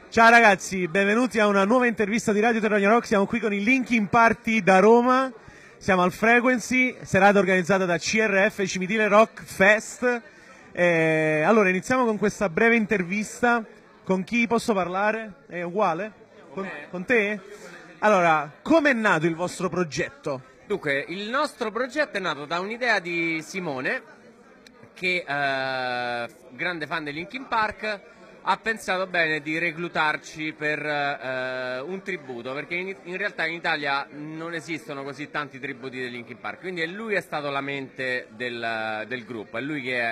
Ciao ragazzi, benvenuti a una nuova intervista di Radio Terragna Rock. Siamo qui con i Linkin Park da Roma. Siamo al Frequency, serata organizzata da CRF, Cimitile Rock Fest. Allora, iniziamo con questa breve intervista. Con chi posso parlare? È uguale? Con te? Allora, come è nato il vostro progetto? Dunque, il nostro progetto è nato da un'idea di Simone, che grande fan dei Linkin Park, ha pensato bene di reclutarci per un tributo, perché in realtà in Italia non esistono così tanti tributi dei Linkin Park, quindi lui è stato la mente del gruppo, è lui che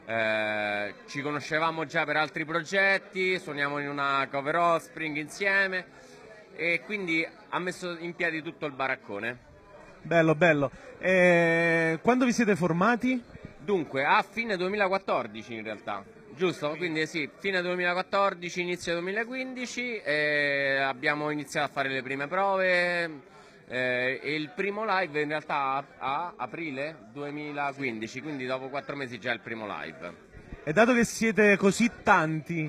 ci conoscevamo già per altri progetti, suoniamo in una cover Offspring insieme e quindi ha messo in piedi tutto il baraccone. Bello, bello. Quando vi siete formati? Dunque, a fine 2014 in realtà, giusto? Quindi sì, fine 2014, inizio 2015, abbiamo iniziato a fare le prime prove e il primo live in realtà a aprile 2015, quindi dopo 4 mesi già il primo live. E dato che siete così tanti,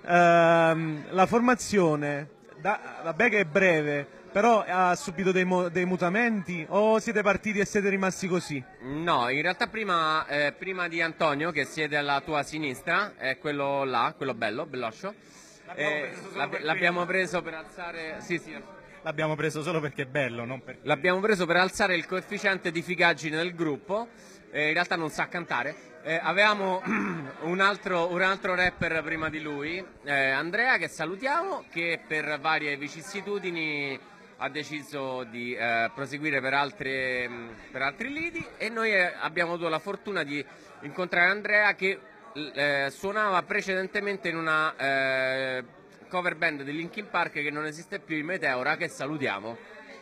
la formazione, vabbè che è breve, però ha subito dei mutamenti o siete partiti e siete rimasti così? No, in realtà prima di Antonio, che siede alla tua sinistra, è quello là, quello bello, belloscio. L'abbiamo preso per alzare... Sì, sì. L'abbiamo preso solo perché è bello, non perché... L'abbiamo preso per alzare il coefficiente di figaggine del gruppo, in realtà non sa cantare. Avevamo un altro rapper prima di lui, Andrea, che salutiamo, che per varie vicissitudini ha deciso di proseguire per altri lidi, e noi abbiamo avuto la fortuna di incontrare Andrea, che suonava precedentemente in una cover band di Linkin Park che non esiste più, i Meteora, che salutiamo.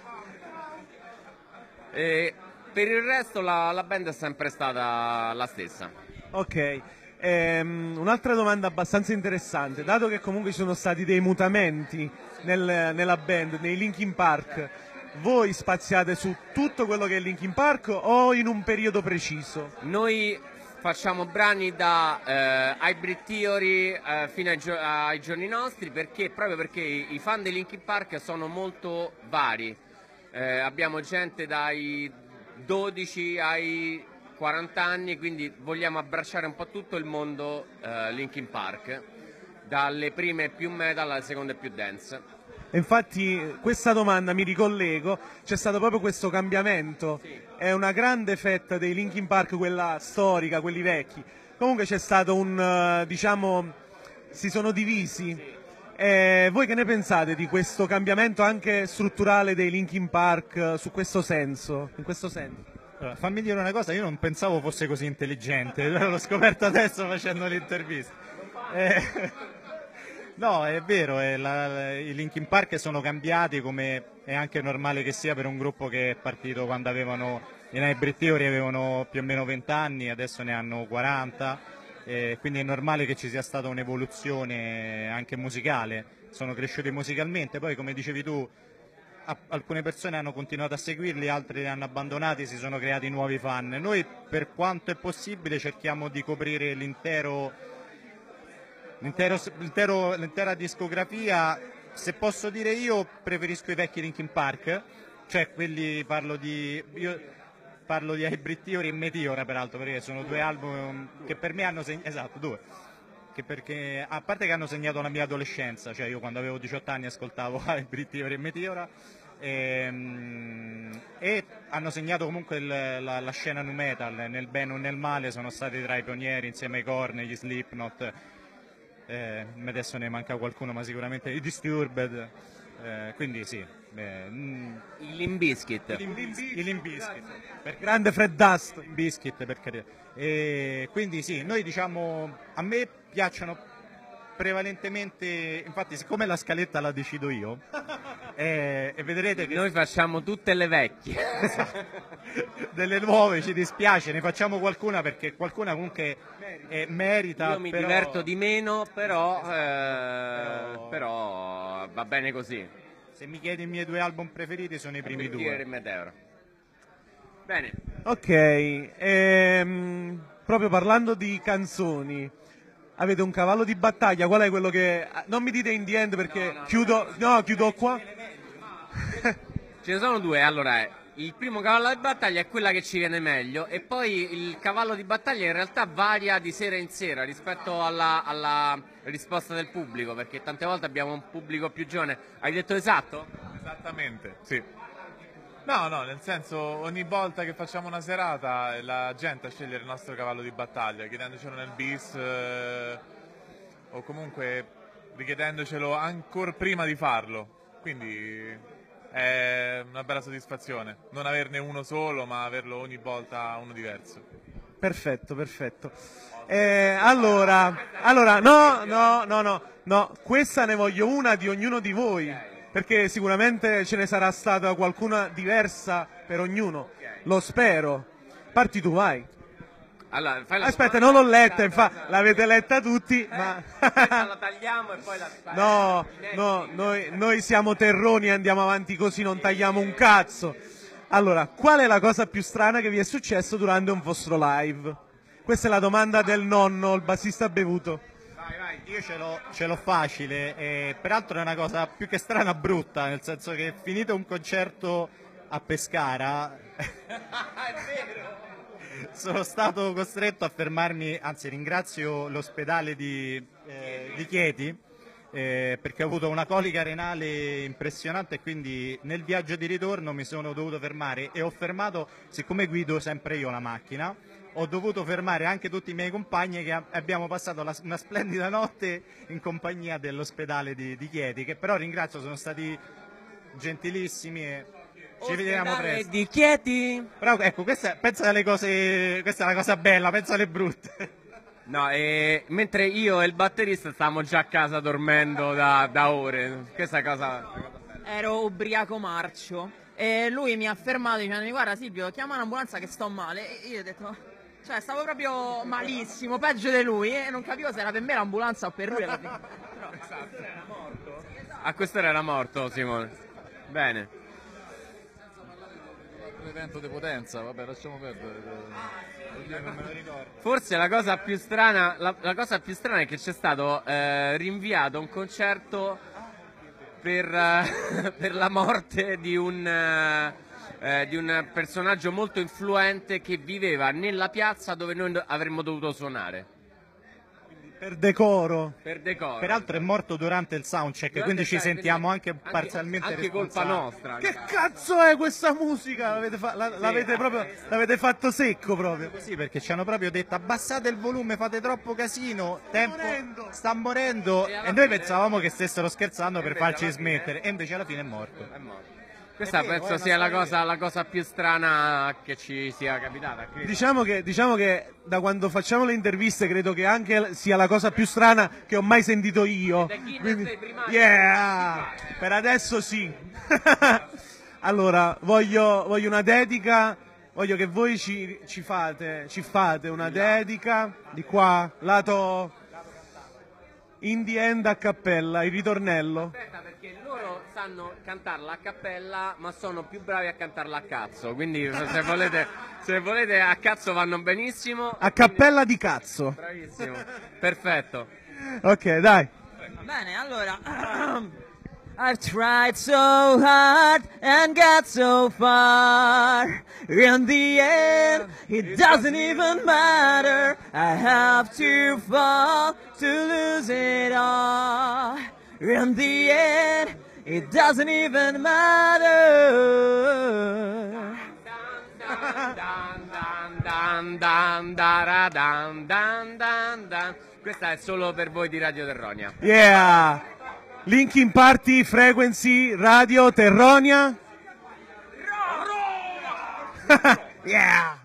E per il resto la band è sempre stata la stessa. Ok, un'altra domanda abbastanza interessante, dato che comunque ci sono stati dei mutamenti nella band, nei Linkin Park, voi spaziate su tutto quello che è Linkin Park o in un periodo preciso? Noi facciamo brani da Hybrid Theory fino ai giorni nostri, proprio perché i fan dei Linkin Park sono molto vari. Abbiamo gente dai 12 ai 40 anni, quindi vogliamo abbracciare un po' tutto il mondo Linkin Park, dalle prime più metal alle seconde più dance. E infatti questa domanda mi ricollego, c'è stato proprio questo cambiamento, Sì. È una grande fetta dei Linkin Park, quella storica, quelli vecchi, comunque c'è stato diciamo, si sono divisi. Sì. Voi che ne pensate di questo cambiamento anche strutturale dei Linkin Park su questo senso, in questo senso? Allora, fammi dire una cosa, io non pensavo fosse così intelligente, l'ho scoperto adesso facendo l'intervista. No, è vero, i Linkin Park sono cambiati, come è anche normale che sia per un gruppo che è partito quando avevano, in Hybrid Theory avevano più o meno 20 anni, adesso ne hanno 40, quindi è normale che ci sia stata un'evoluzione anche musicale, sono cresciuti musicalmente, poi come dicevi tu, alcune persone hanno continuato a seguirli, altre li hanno abbandonati, si sono creati nuovi fan. Noi per quanto è possibile cerchiamo di coprire l'intera discografia. Se posso dire, io preferisco i vecchi Linkin Park, cioè quelli, io parlo di Hybrid Theory e Meteora peraltro, perché sono due album che per me hanno segnato, esatto, due, perché a parte che hanno segnato la mia adolescenza, cioè io quando avevo 18 anni ascoltavo Hybrid Theory e Meteora, e hanno segnato comunque la scena nu metal, nel bene o nel male sono stati tra i pionieri insieme ai Korn, gli Slipknot, adesso ne manca qualcuno ma sicuramente i Disturbed, quindi sì, I Limp Bizkit. i Limp Bizkit, Grande Fred Dust. Biscuit per carità. E quindi sì, noi diciamo, a me piacciono prevalentemente, infatti siccome la scaletta la decido io, e vedrete che Noi facciamo tutte le vecchie. delle nuove ci dispiace, ne facciamo qualcuna perché qualcuna comunque merita. Io mi però... diverto di meno, però va bene così. Se mi chiedi i miei due album preferiti sono i primi Hybrid Theory due. e Meteora. Bene. Ok, proprio parlando di canzoni, avete un cavallo di battaglia, qual è quello che... Non mi dite in the end perché chiudo qua. Ce ne sono due, allora il primo cavallo di battaglia è quella che ci viene meglio e poi il cavallo di battaglia in realtà varia di sera in sera rispetto alla risposta del pubblico, perché tante volte abbiamo un pubblico più giovane. Hai detto esatto? Esattamente, sì. No, nel senso, ogni volta che facciamo una serata la gente a scegliere il nostro cavallo di battaglia, chiedendocelo nel bis o comunque richiedendocelo ancora prima di farlo. Quindi è una bella soddisfazione non averne uno solo, ma averlo ogni volta uno diverso. Perfetto. Allora, no, questa ne voglio una di ognuno di voi, perché sicuramente ce ne sarà stata qualcuna diversa per ognuno, lo spero. Parti tu, vai. Allora, fai la Aspetta, domanda. non l'ho letta, infatti, l'avete letta tutti, ma... La tagliamo e poi No, noi siamo terroni e andiamo avanti così, non tagliamo un cazzo. Allora, qual è la cosa più strana che vi è successo durante un vostro live? Questa è la domanda del nonno, il bassista bevuto. Vai, io ce l'ho facile, e peraltro è una cosa più che strana brutta, nel senso che finito un concerto a Pescara... È vero! Sono stato costretto a fermarmi, anzi ringrazio l'ospedale di Chieti perché ho avuto una colica renale impressionante e quindi nel viaggio di ritorno mi sono dovuto fermare e ho fermato, siccome guido sempre io la macchina, ho dovuto fermare anche tutti i miei compagni che abbiamo passato una splendida notte in compagnia dell'ospedale di Chieti, che però ringrazio, sono stati gentilissimi e... Ci vediamo presto. Di Chieti. Però ecco, pensa alle cose, questa è la cosa bella, pensa alle brutte. No, mentre io e il batterista stavamo già a casa dormendo da ore. Questa cosa... Ero ubriaco marcio e lui mi ha fermato dicendo: guarda Silvio, chiama un'ambulanza che sto male. E io ho detto, cioè stavo proprio malissimo, peggio di lui, e non capivo se era per me l'ambulanza o per lui. Però... Era morto. A quest'ora era morto, Simone. Bene. Evento di potenza, vabbè, lasciamo perdere. Oddio, non me lo ricordo. Forse la cosa più strana, la cosa più strana è che c'è stato rinviato un concerto per la morte di un personaggio molto influente che viveva nella piazza dove noi avremmo dovuto suonare. Per decoro. Per decoro. Peraltro è morto durante il soundcheck, quindi ci sentiamo anche parzialmente anche colpa responsabili. nostra. Che cazzo è questa musica? L'avete fatto secco proprio. Sì, perché ci hanno proprio detto abbassate il volume, fate troppo casino, sta morendo. E noi pensavamo che stessero scherzando per farci smettere, e invece alla fine è morto. È morto. Questa penso sia la cosa più strana che ci sia capitata. Diciamo che da quando facciamo le interviste credo che anche sia la cosa più strana che ho mai sentito io. Quindi, yeah! Per adesso sì. Allora, voglio una dedica, voglio che voi ci fate una dedica di qua, lato in the end a cappella, il ritornello. Aspetta, perché loro sanno cantarla a cappella, ma sono più bravi a cantarla a cazzo. Quindi se volete a cazzo vanno benissimo. A cappella di cazzo. Bravissimo. Perfetto. Ok, dai. Va bene, allora. I've tried so hard and got so far. In the end, it doesn't even matter. I have to fall to lose it all. In the end, it doesn't even matter. Questa è solo per voi di Radio Terronia. Yeah. Linkin Party, Frequency, Radio Terronia. Yeah.